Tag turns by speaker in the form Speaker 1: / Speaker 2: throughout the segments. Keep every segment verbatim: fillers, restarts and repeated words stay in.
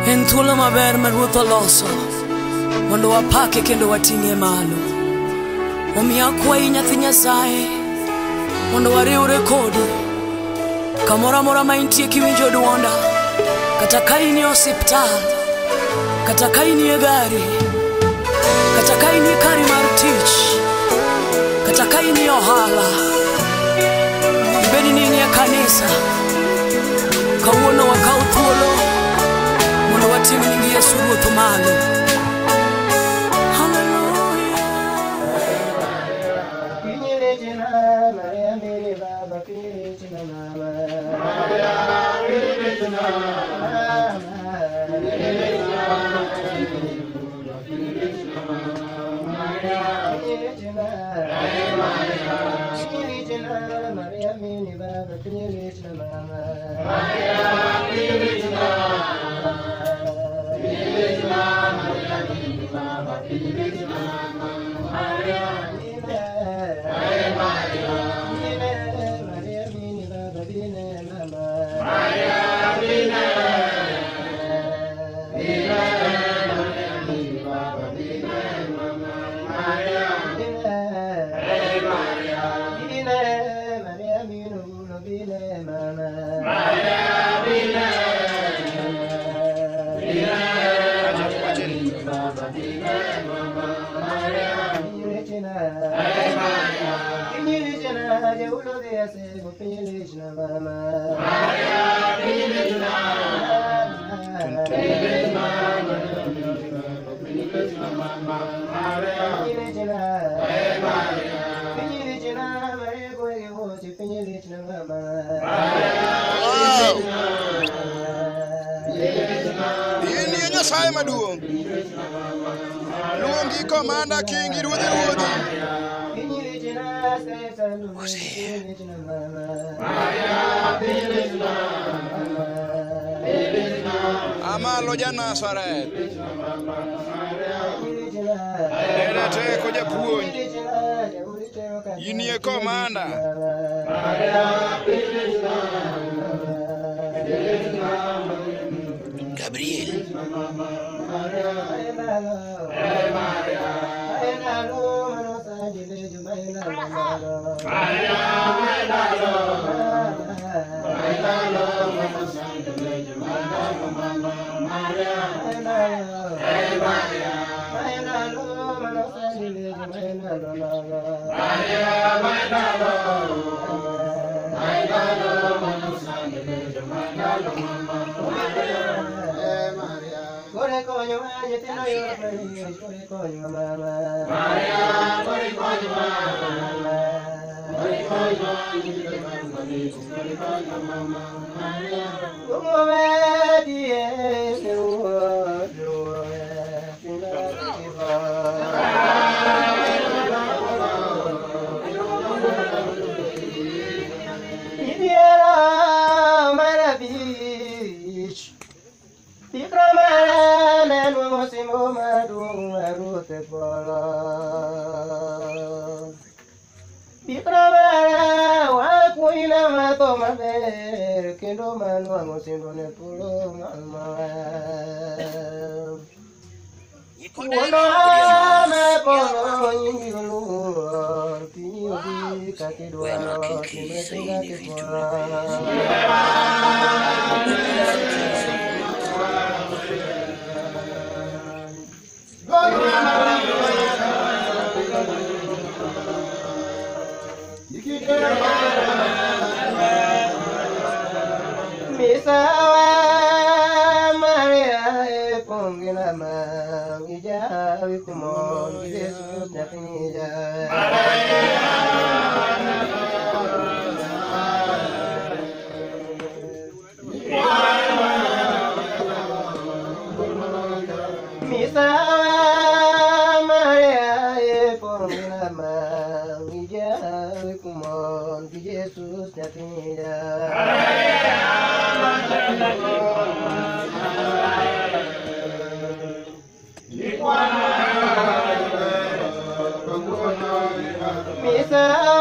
Speaker 1: En thuolo maber ma Ruoth oloso mondo wapake kendo wating'e malo. Omiyo akwayi nyathi Nyasaye mondo wariwre kodi kamoro amora ma intie kiwinjo dwonda, kata ka in e osiptal, kata ka in e gari, kata ka in e kari mar tich, kata ka in e ohala, ibed ni in e kanisa. Kawuono wakaw thuolo mondo watim nying Yesu Ruoth malo.
Speaker 2: Nyasaye maduong' luongi komanda kingi ruodhi ruodhi amalo ja Nazareth ene teko japuonj inie komanda Gabriel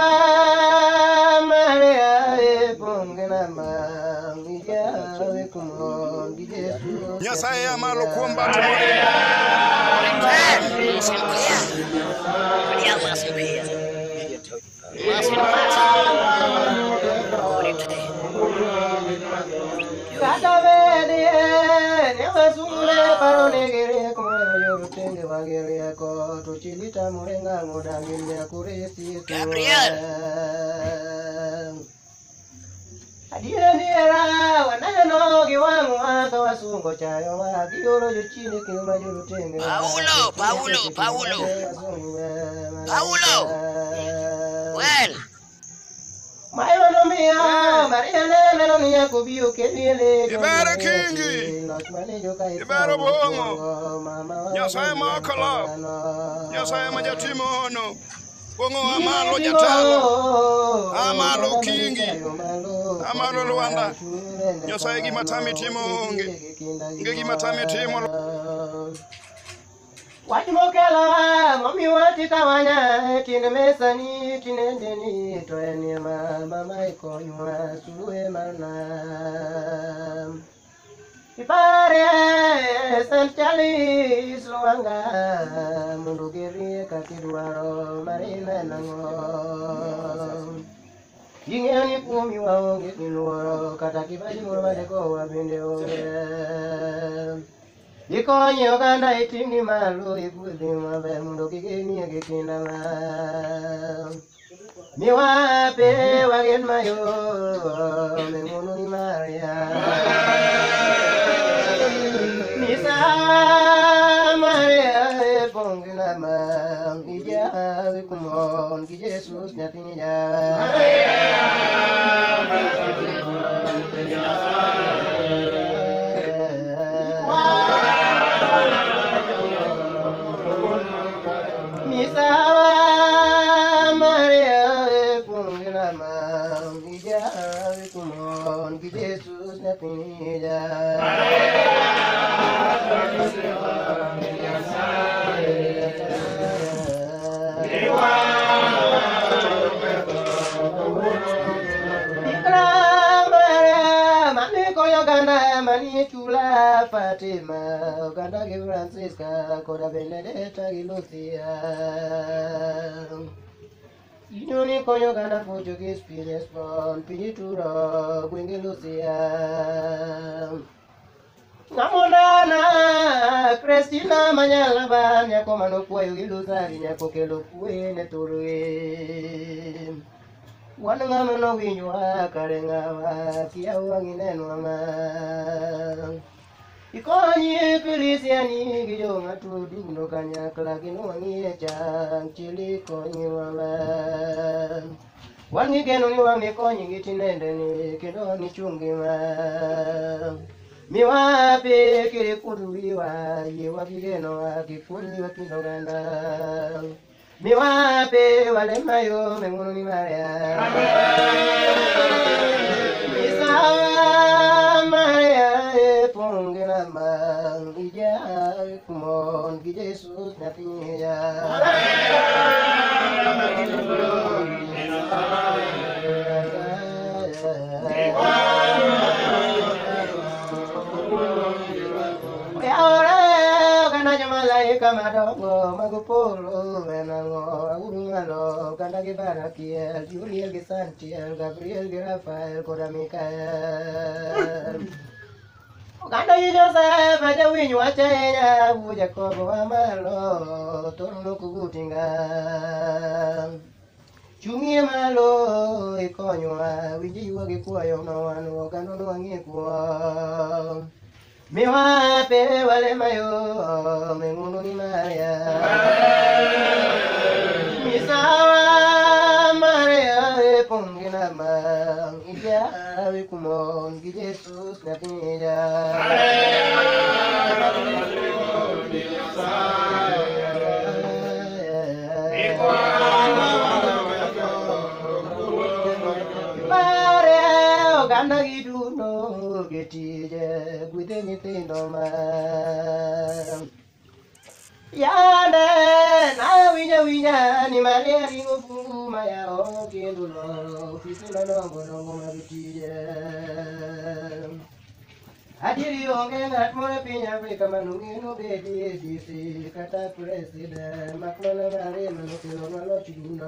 Speaker 2: Maria, Nyasaye amalo kuom bat
Speaker 3: Gabriel. Paulo, Paulo, Paulo. Paulo. Well.
Speaker 2: Ibara kingi. Ibara bongo. Nyasaye makala. Nyasaye majatimono. Bongo amalo jatalo. Amalo kingi. Amalo Luanda. Nyasaye gimatami timo onge. Nge gimatami timo.
Speaker 4: Wachimokela mami watikawanya tine mesani tinendeni toeni mama maikonywa sulue mana Ipare sanchali sluanga mundu giri kakidwaro marina nango Yingeni kumi waonge kinuoro kata kibaji mwabadeko wabinde onge Ikonyi oganda itindi malo ibudhi mabe mundo kigeni egekindala Miwape wagen mayo Memunu ni Maria Nisa Maria epongina ma Ija wikumon ki Jesus nyatinya Jesus napinja Ganda mani chula Fatima Ganda ki Francisca Koda Benedetta ki Lucia Inuni koyo ganda Portuguese Pines Bon Pinitura Gwingi Lucia Namondana Christina Manyala Ban Yako mano kuwayo iluzari Nyako kelo kuwe neturwe Wananga mano winywa karengawa Kia uwanginenu ama Ikonyi pilisiani gijo ngatu duno kanyakla Kino wangi echang chili konyi wala Wangi geno ni wangi konyi gitinende ni Kino ni chungi ma Miwape kiri kuduliwa Yewa vigeno wakikuliwa kino ganda Miwape wale mayo mengunu ni Maria Misawa Maria epongena ma Ija kumon ki Jesus natinya Kama dogo magupolo enango agungalo kanda Barakiel Juliel Santiel Gabriel Rafael Koda Mikael Kanda Joseph aja winyu achenya bu Jacob amalo tono kugutinga Chungi malo ikonywa winji yuage kwayo mawano kando wangi kwa Miwape wale mayo mengunu ni Maria Misawa Maria epongina ma Ija wikumon ki Jesus natinja Maria oganda giduno getije gwide nyithindo ma Yande na winya winya ni Maria ringo fuma ya o kendulo Fisula nongo nongo mabitije Adiri onge ngat moro piny Afrika manong'e nobedi e D C kata president makmana mare manokelo maloch dundo.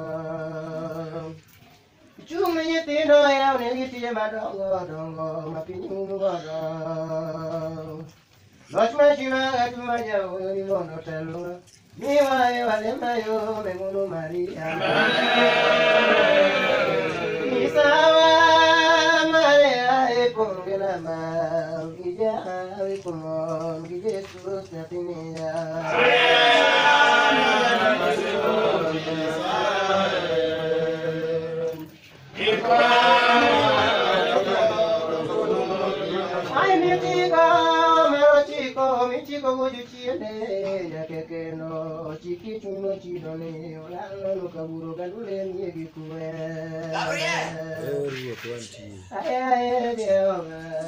Speaker 4: Chung' ne nyithindo yawnegi tije madongo dongo ma piny umo godo. Loch machima gatu ma jaoyo mondo telo miwaye wale mayo meng'uno Maria. Misawa Maria e pongela ma ija e pomon gi Jesus nyathiniya. Ay mi chico, mero chico, mi chico voglio chiede, ya che che no, chiqui chuno chido ne, olano no kaburo galule mi gi kue. Ay ay Dios.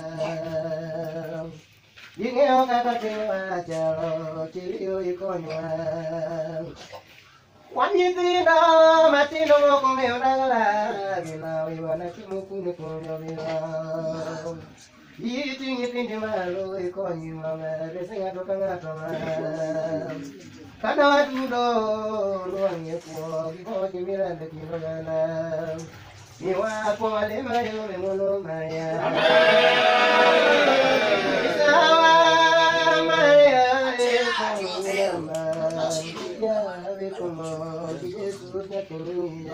Speaker 4: Dinge o ka ka te wa chalo, chirio i konyo. Wanyithindo matindo moko ng'eyo dala gina wiwana chimokune konyo miwa iti nyithindi malo ikonyi maber rese ng'ato ka ng'ato ma kada watudo nwang'e kuo gikochi mirande kindo gana miwa pole mayome mono maya isawa maya ekonyama ya como Jesus ya tenía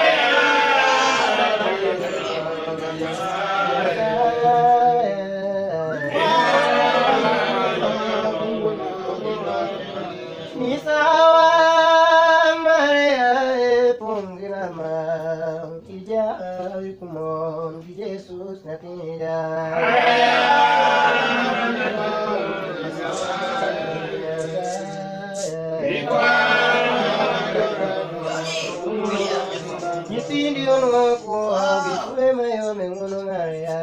Speaker 4: ni sawa Maria pongirama ya como Jesus ya tenía Nyithindo ono ko gikwe mayo mengono Maria.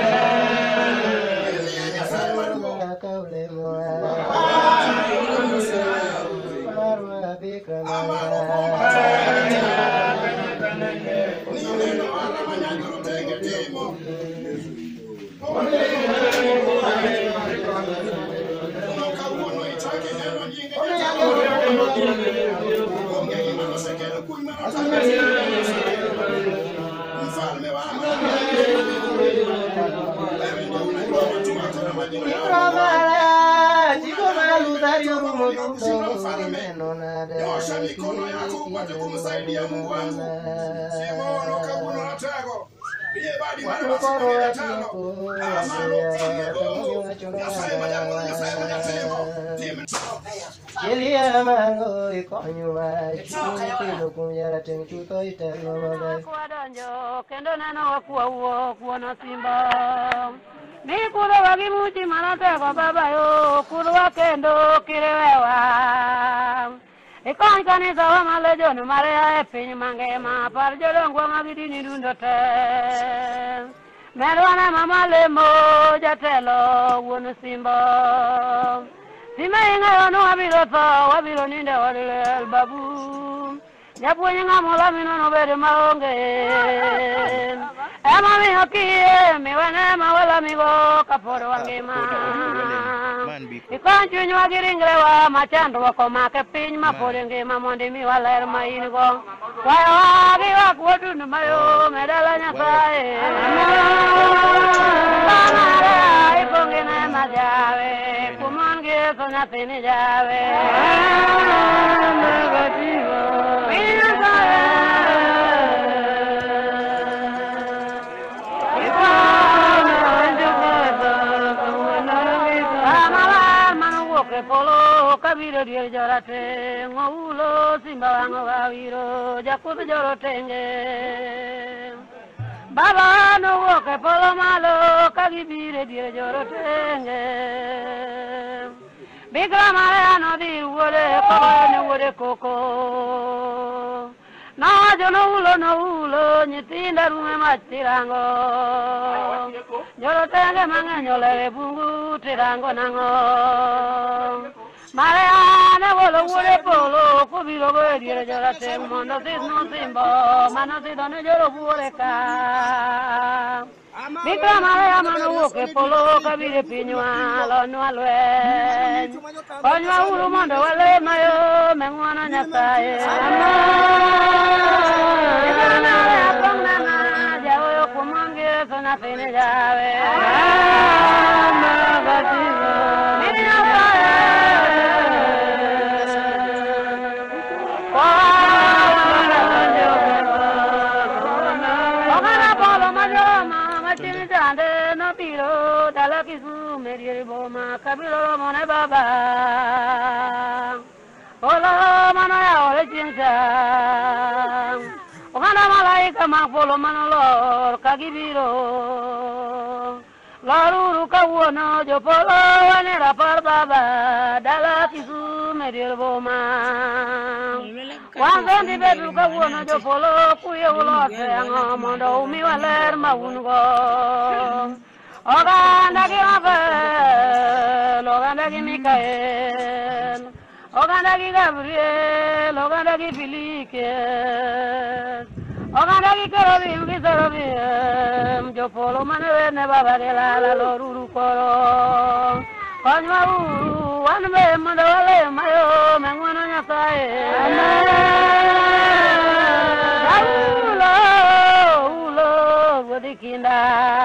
Speaker 4: Kaule moa. Marwa bika
Speaker 2: kumsaidia Mungu wangu. Simono kabuno natako. Iye badi mwana
Speaker 4: Thank Ikon kanisa wa malejo no marea e piny mangema par jodongo magidini dundo te merwana mama lemo jatelo wuon simbo sime ing'eyo no wabiro tho wabiro ninde wadilel babu japuonj ng'amola minono bedo maonge ema miyo kie miwene mawala migo kapod wangima Ikon chunywa gi ringrewa machandruok omake piny mapod ngima mondo imiwa ler ma in go kwayowa gi wak wadund mayom e dala Nyasaye Bang'are ipongine ma jawe kumon gi Yesu nyathini jawe Piny Nyasaye Polo kabiro dier jorate ngoulo simba wango wawiro jakub jorotenge Baba no woke polo malo kagibire dier jorotenge Bikra mare ano di wole kore ne wole koko Na jono ulo no ulo nyitinda rume machirango Jorotenge mangenyo lere bungu tirango nango Mare ane wolo wole polo kubiro go diere jorate mondo sis no simbo mano si done joro wole ka
Speaker 5: Vika mala manu ke polo kabire pinywa lo nwalwe. Onwa uru mondo wale mayo mengwana nyasaye. Vika mala pongna na jawo kumange sana fene jawe. Magatizo. Kabilo mone baba, olo mana ya ole cinta, okana malaika mangpolo manolor kagibiro, laruru kawono jopolo wane rapar baba, dala kisu medir boma, wangondi bedu kawono jopolo kuye ulo tengo mondo umi waler maungo. Oganda ki Rafael, oganda ki Mikael, oganda ki Gabriel, oganda ki Filike, oganda ki Kerobim ki Serobim, jopolo manewe ne baba de la la loruru koro, konywa uru wanbe mando wale mayo mengwana nyasaye. Ulo ulo wadikinda.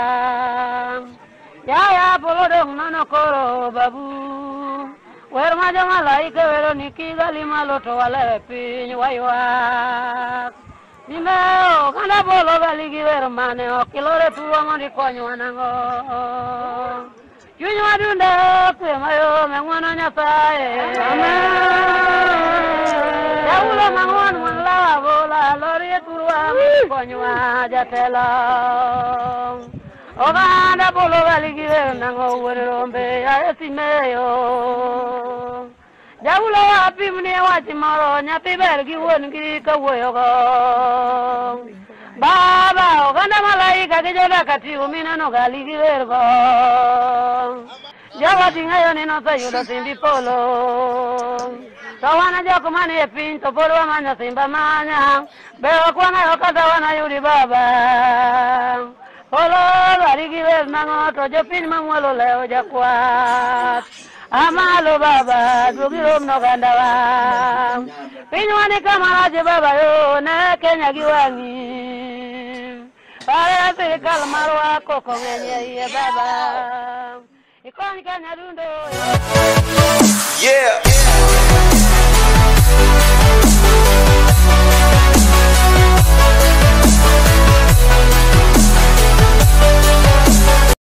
Speaker 5: Ya ya polo dong nono koro babu, wer majo malaika wero niki gali maloto wale piny waywa. Nimeo kanda polo gali giwer mane okilore tuwa mondi konyo nango. Chuny wadunda kwe mayo mengwana nyasaye. Amen. Ya ulo mangwan mwanglawa bola lori tuwa mondi konyo jatelo. Oganda polo galigire nango werombe ya esimeyo. Jaulo api mne wachimoro nyapi bergi wongi kawoyogo. Baba oganda malaika kijoda kati umina no galigire go. Jawa tingayo nino sayudo simbi polo. Tawana joko mani e pinto polo amanya simba manya. Beo kwana yokata wana yudi baba. Olo barigi ver nango tojo pin mamwelo leo jakwat. Amalo baba dugiro no gandawa. Pinwani kamaraje baba yo ne Kenya giwangi. Para serikali marwa koko wenye ye baba. Ikoni Kenya dundo.
Speaker 6: Yeah.